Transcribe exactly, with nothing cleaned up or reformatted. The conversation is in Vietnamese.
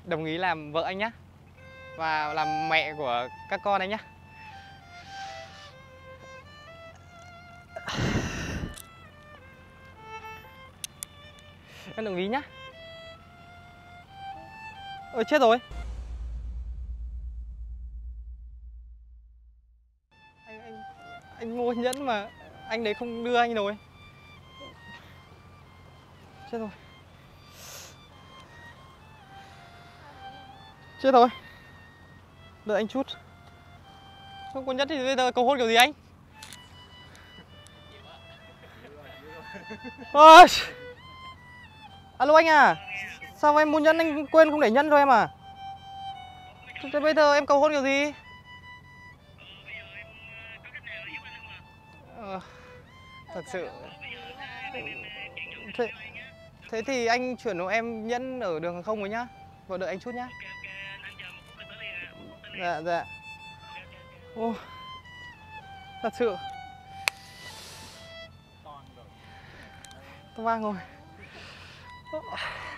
đồng ý làm vợ anh nhá. Và làm mẹ của các con anh nhá. Em đồng ý nhá. Ôi chết rồi. Anh anh anh mua nhẫn mà anh đấy không đưa anh rồi. Chết rồi. Chết rồi. Đợi anh chút. Không có nhẫn thì bây giờ cầu hôn kiểu gì anh? Ôi. Alo anh à. Sao em mua nhẫn anh quên không để nhẫn cho em à? Thế bây giờ em cầu hôn kiểu gì? Ờ, thật sự. Thế, thế thì anh chuyển hộ em nhẫn ở đường hàng không rồi nhá. Và đợi anh chút nhá. Dạ dạ. Ô, thật sự. Toang rồi.